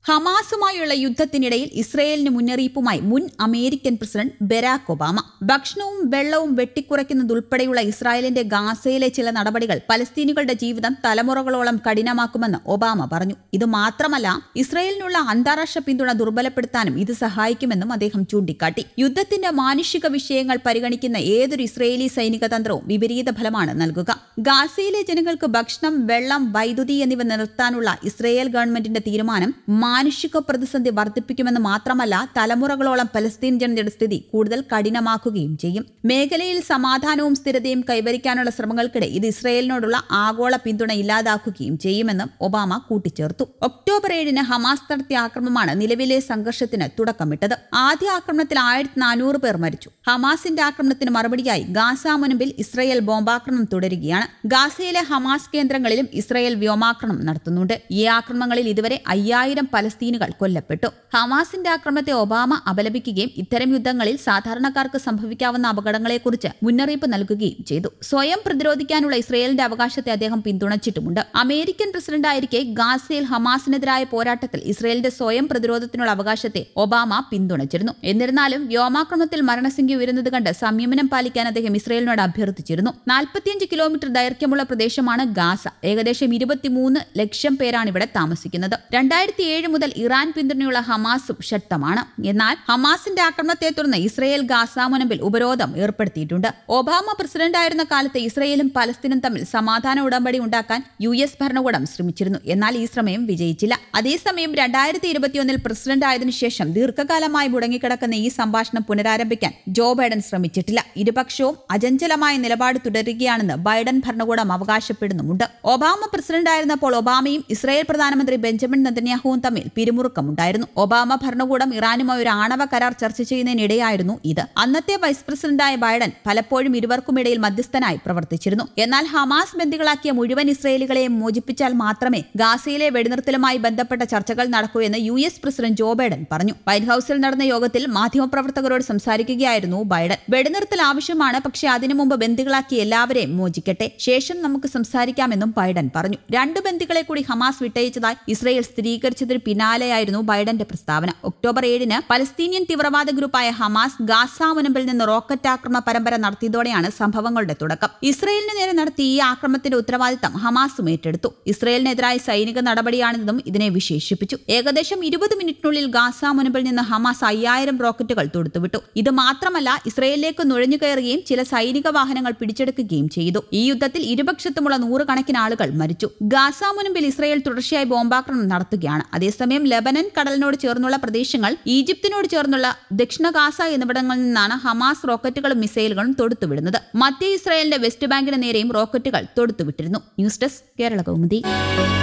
ഹമാസുമായുള്ള യുദ്ധത്തിനിടയിൽ ഇസ്രയേലിന് മുന്നറിയിപ്പുമായി മുൻ അമേരിക്കൻ പ്രസിഡന്റ് ബരാക് ഒബാമ. ഭക്ഷണവും വെള്ളവും വെട്ടിക്കുറയ്ക്കുന്നതുൾപ്പെടെയുള്ള ഇസ്രായേലിന്റെ ഗാസയിലെ ചില നടപടികൾ പലസ്തീനികളുടെ ജീവിതം തലമുറകളോളം കഠിനമാക്കുമെന്ന് ഒബാമ പറഞ്ഞു. ഇത് മാത്രമല്ല, ഇസ്രയേലിനുള്ള അന്താരാഷ്ട്ര പിന്തുണ ദുർബലപ്പെടുത്താനും ഇത് സഹായിക്കുമെന്നും അദ്ദേഹം ചൂണ്ടിക്കാട്ടി. യുദ്ധത്തിന്റെ മാനുഷിക വിഷയങ്ങൾ പരിഗണിക്കുന്ന ഏതൊരു ഇസ്രയേലി സൈനിക തന്ത്രവും വിപരീത ഫലമാണ് നൽകുക. ഗാസയിലെ ജനങ്ങൾക്ക് ഭക്ഷണം, വെള്ളം, വൈദ്യുതി എന്നിവ നിർത്താനുള്ള ഇസ്രയേൽ ഗവൺമെന്റിന്റെ തീരുമാനം മാനുഷിക പ്രതിസന്ധി വർദ്ധിപ്പിക്കുമെന്ന് മാത്രമല്ല, തലമുറകളോളം പലസ്തീൻ ജനതയുടെ സ്ഥിതി കൂടുതൽ കഠിനമാക്കുകയും ചെയ്യും. മേഖലയിൽ സമാധാനവും സ്ഥിരതയും കൈവരിക്കാനുള്ള ശ്രമങ്ങൾക്കിടെ ഇത് ഇസ്രയേലിനോടുള്ള ആഗോള പിന്തുണ ഇല്ലാതാക്കുകയും ചെയ്യുമെന്നും ഒബാമ കൂട്ടിച്ചേർത്തു. ഒക്ടോബർ 7 ഹമാസ് നടത്തിയ ആക്രമണമാണ് നിലവിലെ സംഘർഷത്തിന് തുടക്കമിട്ടത്. ആദ്യ ആക്രമണത്തിൽ 1400 പേർ മരിച്ചു. ഹമാസിന്റെ ആക്രമണത്തിന് മറുപടിയായി ഗാസ മുനമ്പിൽ ഇസ്രയേൽ ബോംബാക്രമണം തുടരുകയാണ്. ഗാസയിലെ ഹമാസ് കേന്ദ്രങ്ങളിലും ഇസ്രയേൽ വ്യോമാക്രമണം നടത്തുന്നുണ്ട്. ഈ ആക്രമണങ്ങളിൽ ഇതുവരെ 5000 പലസ്തീനുകൾ കൊല്ലപ്പെട്ടു. ഹമാസിന്റെ ആക്രമണത്തെ ഒബാമ അപലപിക്കുകയും ഇത്തരം യുദ്ധങ്ങളിൽ സാധാരണക്കാർക്ക് സംഭവിക്കാവുന്ന അപകടങ്ങളെക്കുറിച്ച് മുന്നറിയിപ്പ് നൽകുകയും ചെയ്തു. സ്വയം പ്രതിരോധിക്കാനുള്ള ഇസ്രയേലിന്റെ അവകാശത്തെ അദ്ദേഹം പിന്തുണച്ചിട്ടുമുണ്ട്. അമേരിക്കൻ പ്രസിഡന്റായിരിക്കെ ഗാസയിൽ ഹമാസിനെതിരായ പോരാട്ടത്തിൽ ഇസ്രയേലിന്റെ സ്വയം പ്രതിരോധത്തിനുള്ള അവകാശത്തെ ഒബാമ പിന്തുണച്ചിരുന്നു. എന്നിരുന്നാലും വ്യോമാക്രമണത്തിൽ മരണസംഖ്യ ഉയരുന്നത് കണ്ട് സംയമനം പാലിക്കാൻ അദ്ദേഹം ഇസ്രയേലിനോട് അഭ്യർത്ഥിച്ചിരുന്നു. 45 കിലോമീറ്റർ ദൈർഘ്യമുള്ള പ്രദേശമാണ് ഗാസ. ഏകദേശം 23 ലക്ഷം പേരാണ് ഇവിടെ താമസിക്കുന്നത്. 2007 മുതൽ ഇറാൻ പിന്തുണയുള്ള ഹമാസും ശക്തമാണ്. എന്നാൽ ഹമാസിന്റെ ആക്രമണത്തെ തുടർന്ന് ഇസ്രയേൽ ഗാസ മുനമ്പിൽ ഉപരോധം ഏർപ്പെടുത്തിയിട്ടുണ്ട്. ഒബാമ പ്രസിഡന്റായിരുന്ന കാലത്ത് ഇസ്രയേലും പലസ്തീനും തമ്മിൽ സമാധാന ഉടമ്പടി ഉണ്ടാക്കാൻ US ഭരണകൂടം ശ്രമിച്ചിരുന്നു. എന്നാൽ ഈ ശ്രമം വിജയിച്ചില്ല. അതേസമയം 2021 പ്രസിഡന്റ് ആയതിനു ശേഷം ദീർഘകാലമായി മുടങ്ങിക്കിടക്കുന്ന ഈ സംഭാഷണം പുനരാരംഭിക്കാൻ ജോ ബൈഡൻ ശ്രമിച്ചിട്ടില്ല. ഇരുപക്ഷവും അചഞ്ചലമായ നിലപാട് തുടരുകയാണെന്ന് ബൈഡൻ ഭരണകൂടം അവകാശപ്പെടുന്നുമുണ്ട്. ഒബാമ പ്രസിഡന്റായിരുന്നപ്പോൾ ഒബാമയും ഇസ്രയേൽ പ്രധാനമന്ത്രി ബെഞ്ചമിൻ നെതന്യാഹുവും തമ്മിൽ പിരിമുറുക്കമുണ്ടായിരുന്നു. ഒബാമ ഭരണകൂടം ഇറാനുമായി ഒരു ആണവ കരാർ ചർച്ച ചെയ്യുന്നതിനിടെയായിരുന്നു ഇത്. അന്നത്തെ വൈസ് പ്രസിഡന്റായ ബൈഡൻ പലപ്പോഴും ഇരുവർക്കുമിടയിൽ മധ്യസ്ഥനായി പ്രവർത്തിച്ചിരുന്നു. എന്നാൽ ഹമാസ് ബന്ദികളാക്കിയ മുഴുവൻ ഇസ്രയേലികളെയും മോചിപ്പിച്ചാൽ മാത്രമേ ഗാസയിലെ വെടിനിർത്തലുമായി ബന്ധപ്പെട്ട ചർച്ചകൾ നടക്കൂ എന്ന് US പ്രസിഡന്റ് ജോ ബൈഡൻ പറഞ്ഞു. വൈറ്റ് ഹൌസിൽ നടന്ന യോഗത്തിൽ മാധ്യമപ്രവർത്തകരോട് സംസാരിക്കുകയായിരുന്നു ബൈഡൻ. വെടിനിർത്തൽ ആവശ്യമാണ്, പക്ഷേ അതിനു മുമ്പ് ബന്ദികളാക്കിയ എല്ലാവരെയും മോചിക്കട്ടെ, ശേഷം നമുക്ക് സംസാരിക്കാമെന്നും ബൈഡൻ പറഞ്ഞു. 2 ബന്ദികളെ കൂടി ഹമാസ് വിട്ടയച്ചതായി ഇസ്രയേൽ സ്ഥിരീകരിച്ചതിന് പിന്നാലെയായിരുന്നു ബൈഡന്റെ പ്രസ്താവന. ഒക്ടോബർ 7 പലസ്തീനിയൻ തീവ്രവാദ ഗ്രൂപ്പായ ഹമാസ് ഗാസ മുനമ്പിൽ നിന്ന് റോക്കറ്റ് ആക്രമണ പരമ്പര നടത്തിയതോടെയാണ് സംഭവങ്ങളുടെ തുടക്കം. ഇസ്രയേലിന് നേരെ നടത്തിയ ഈ ആക്രമണത്തിന്റെ ഉത്തരവാദിത്തം ഹമാസും ഏറ്റെടുത്തു. ഇസ്രയേലിനെതിരായ സൈനിക നടപടിയാണിതെന്നും ഇതിനെ വിശേഷിപ്പിച്ചു. ഏകദേശം 20 മിനിറ്റിനുള്ളിൽ ഗാസ മുനമ്പിൽ നിന്ന് ഹമാസ് 5000 റോക്കറ്റുകൾ തൊടുത്തുവിട്ടു. ഇത് മാത്രമല്ല, ഇസ്രയേലിലേക്ക് നുഴഞ്ഞു കയറുകയും ചില സൈനിക വാഹനങ്ങൾ പിടിച്ചെടുക്കുകയും ചെയ്തു. ഈ യുദ്ധത്തിൽ ഇരുപക്ഷത്തുമുള്ള 100 കണക്കിന് ആളുകൾ മരിച്ചു. ഗാസ മുനമ്പിൽ ഇസ്രയേൽ തുടർച്ചയായി ബോംബാക്രമണം നടത്തുകയാണ്. അതേസമയം ലെബനൻ കടലിനോട് ചേർന്നുള്ള പ്രദേശങ്ങൾ, ഈജിപ്തിനോട് ചേർന്നുള്ള ദക്ഷിണ ഗാസ എന്നിവിടങ്ങളിൽ നിന്നാണ് ഹമാസ് റോക്കറ്റുകളും മിസൈലുകളും തൊടുത്തുവിടുന്നത്. മധ്യ ഇസ്രായേലിന്റെ വെസ്റ്റ് ബാങ്കിന് നേരെയും റോക്കറ്റുകൾ തൊടുത്തുവിട്ടിരുന്നു. News desk Kerala Kaumudi.